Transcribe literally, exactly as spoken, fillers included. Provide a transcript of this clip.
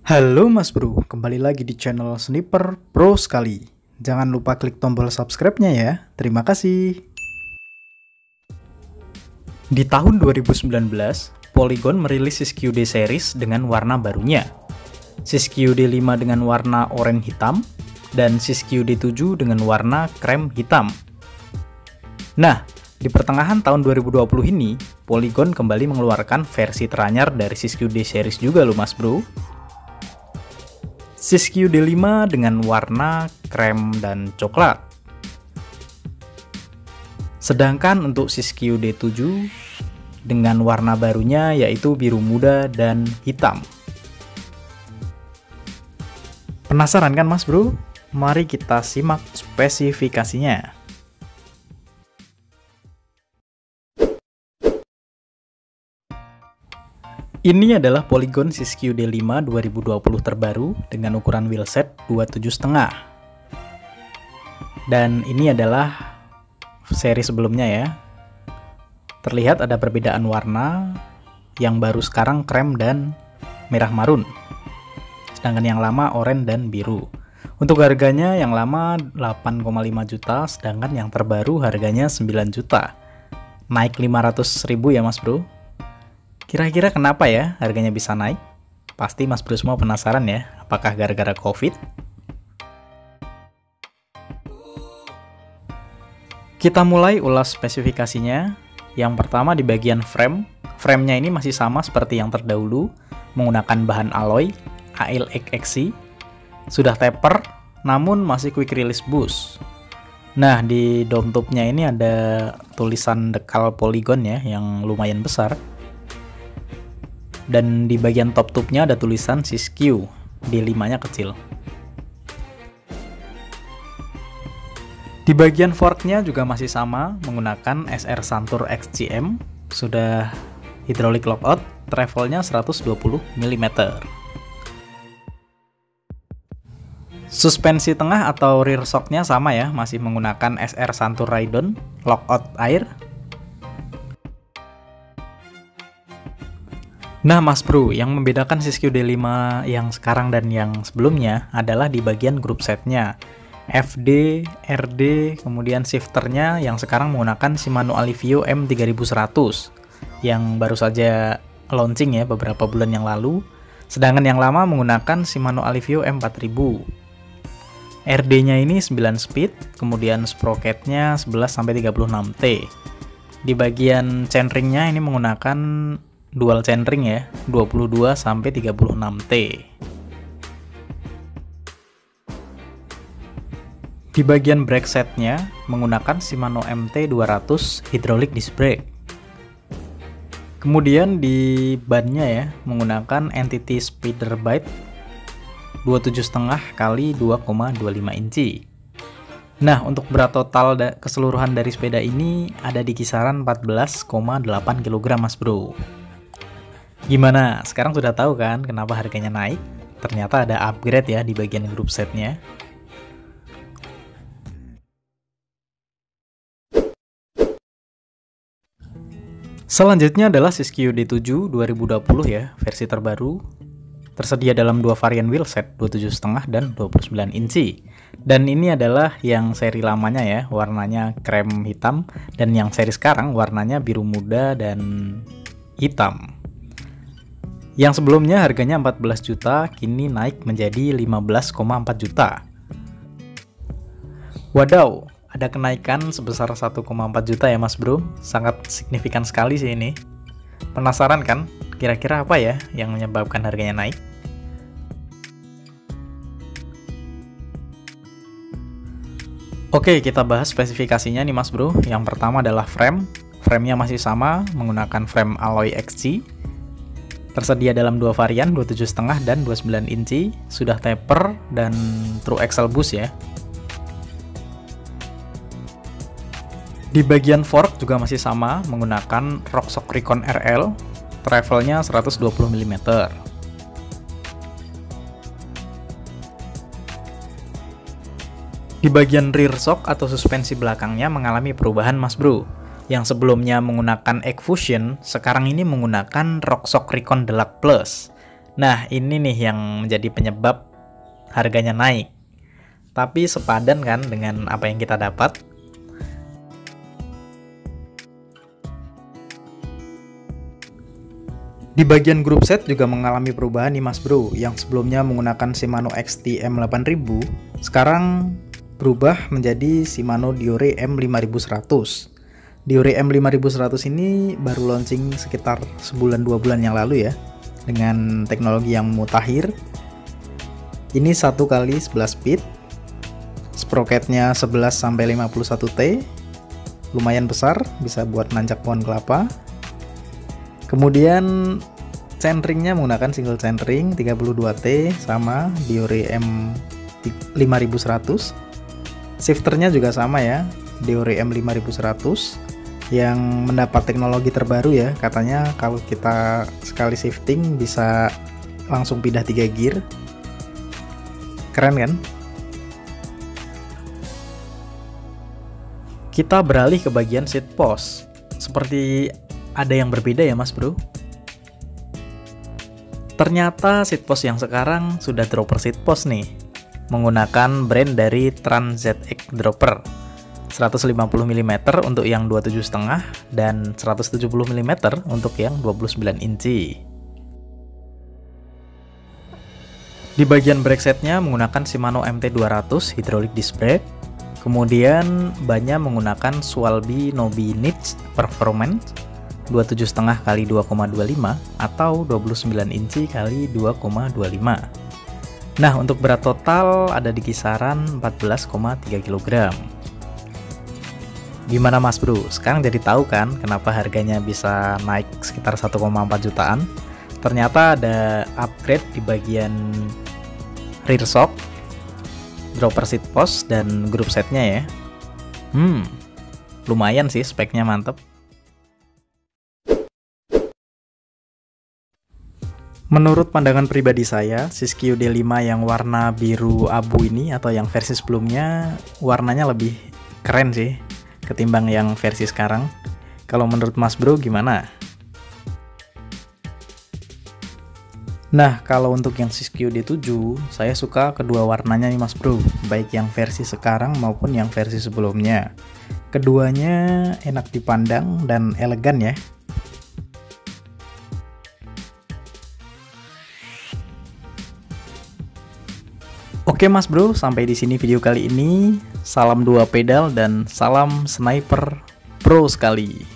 Halo Mas Bro, kembali lagi di channel Sniper Pro sekali. Jangan lupa klik tombol subscribe-nya ya. Terima kasih. Di tahun dua ribu sembilan belas, Polygon merilis SysQD series dengan warna barunya. SysQD lima dengan warna oranye hitam dan SysQD tujuh dengan warna krem hitam. Nah, di pertengahan tahun dua ribu dua puluh ini, Polygon kembali mengeluarkan versi teranyar dari SysQD series juga loh Mas Bro. SysQD lima dengan warna krem dan coklat. Sedangkan untuk SysQD tujuh dengan warna barunya yaitu biru muda dan hitam. Penasaran kan Mas Bro? Mari kita simak spesifikasinya. Ini adalah Polygon SysQD lima dua ribu dua puluh terbaru dengan ukuran wheelset dua puluh tujuh koma lima. Dan ini adalah seri sebelumnya ya. Terlihat ada perbedaan warna, yang baru sekarang krem dan merah marun. Sedangkan yang lama oranye dan biru. Untuk harganya yang lama delapan koma lima juta, sedangkan yang terbaru harganya sembilan juta. Naik lima ratus ribu ya Mas Bro. Kira-kira kenapa ya harganya bisa naik? Pasti Mas Bro semua penasaran ya, apakah gara-gara COVID? Kita mulai ulas spesifikasinya. Yang pertama di bagian frame. Frame-nya ini masih sama seperti yang terdahulu, menggunakan bahan alloy A L X X C. Sudah taper, namun masih quick release boost. Nah, di dome tube-nya ini ada tulisan dekal Polygon ya, yang lumayan besar. Dan di bagian top tube-nya ada tulisan SysQ, D lima-nya kecil. Di bagian fork-nya juga masih sama, menggunakan S R Santur X C M, sudah hydraulic lockout, travelnya seratus dua puluh milimeter. Suspensi tengah atau rear shock-nya sama ya, masih menggunakan S R Santur Raidon, lockout air. Nah Mas Bro, yang membedakan SysQD lima yang sekarang dan yang sebelumnya adalah di bagian group setnya. F D, R D, kemudian shifternya yang sekarang menggunakan Shimano Alivio M tiga ribu seratus yang baru saja launching ya beberapa bulan yang lalu. Sedangkan yang lama menggunakan Shimano Alivio M empat ribu. R D-nya ini sembilan speed, kemudian sprocketnya sebelas sampai tiga puluh enam T. Di bagian chainringnya ini menggunakan dual chainring ya, dua puluh dua sampai tiga puluh enam T. Di bagian brake setnya menggunakan Shimano M T dua ratus hydraulic disc brake. Kemudian di bannya ya menggunakan Entity Speeder Bite dua puluh tujuh koma lima kali dua koma dua lima inci. Nah, untuk berat total keseluruhan dari sepeda ini ada di kisaran empat belas koma delapan kilogram Mas Bro. Gimana? Sekarang sudah tahu kan kenapa harganya naik? Ternyata ada upgrade ya di bagian group setnya. Selanjutnya adalah SysQD tujuh dua ribu dua puluh ya, versi terbaru. Tersedia dalam dua varian wheelset, dua puluh tujuh koma lima dan dua puluh sembilan inci. Dan ini adalah yang seri lamanya ya, warnanya krem hitam. Dan yang seri sekarang warnanya biru muda dan hitam. Yang sebelumnya harganya empat belas juta, kini naik menjadi lima belas koma empat juta. Wadaw, ada kenaikan sebesar satu koma empat juta ya Mas Bro. Sangat signifikan sekali sih ini. Penasaran kan? Kira-kira apa ya yang menyebabkan harganya naik? Oke, kita bahas spesifikasinya nih Mas Bro. Yang pertama adalah frame. Frame-nya masih sama, menggunakan frame alloy X C. Tersedia dalam dua varian, dua puluh tujuh koma lima dan dua puluh sembilan inci, sudah taper dan true axle boost ya. Di bagian fork juga masih sama, menggunakan Rockshox Recon R L, travelnya seratus dua puluh milimeter. Di bagian rear shock atau suspensi belakangnya mengalami perubahan Mas Bro. Yang sebelumnya menggunakan Egg Fusion, sekarang ini menggunakan Rockshox Recon Deluxe Plus. Nah, ini nih yang menjadi penyebab harganya naik. Tapi sepadan kan dengan apa yang kita dapat. Di bagian grup set juga mengalami perubahan nih Mas Bro. Yang sebelumnya menggunakan Shimano X T M delapan ribu, sekarang berubah menjadi Shimano Deore M lima ribu seratus. Deore M lima ribu seratus ini baru launching sekitar sebulan dua bulan yang lalu ya, dengan teknologi yang mutakhir. Ini satu kali sebelas speed, sprocketnya sebelas sampai lima puluh satu T, lumayan besar, bisa buat nanjak pohon kelapa. Kemudian chainringnya menggunakan single chainring tiga puluh dua T sama Deore M lima ribu seratus. Shifternya juga sama ya, Deore M lima ribu seratus yang mendapat teknologi terbaru ya. Katanya kalau kita sekali shifting bisa langsung pindah tiga gear. Keren kan? Kita beralih ke bagian seat post. Seperti ada yang berbeda ya Mas Bro. Ternyata seat post yang sekarang sudah dropper seat post nih, menggunakan brand dari Trans Z X Dropper, seratus lima puluh milimeter untuk yang dua puluh tujuh koma lima dan seratus tujuh puluh milimeter untuk yang dua puluh sembilan inci. Di bagian brake setnya menggunakan Shimano M T dua ratus hydraulic disc brake. Kemudian bannya menggunakan Swalby Nobi Niche Performance dua puluh tujuh koma lima kali dua koma dua lima atau dua puluh sembilan inci kali dua koma dua lima. Nah, untuk berat total ada di kisaran empat belas koma tiga kilogram. Gimana Mas Bro? Sekarang jadi tahu kan kenapa harganya bisa naik sekitar satu koma empat jutaan? Ternyata ada upgrade di bagian rear shock, dropper seat post, dan grup setnya ya. Hmm, lumayan sih, speknya mantep. Menurut pandangan pribadi saya, Siskiyou D lima yang warna biru abu ini atau yang versi sebelumnya warnanya lebih keren sih ketimbang yang versi sekarang. Kalau menurut Mas Bro gimana? Nah, kalau untuk yang Siskiyou D tujuh, saya suka kedua warnanya nih Mas Bro, baik yang versi sekarang maupun yang versi sebelumnya. Keduanya enak dipandang dan elegan ya. Oke Mas Bro, sampai di sini video kali ini. Salam dua pedal dan salam sniper pro sekali.